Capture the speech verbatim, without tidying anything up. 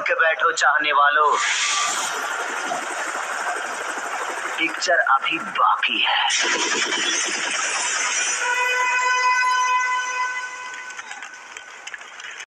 के बैठो चाहने वालों, पिक्चर अभी बाकी है।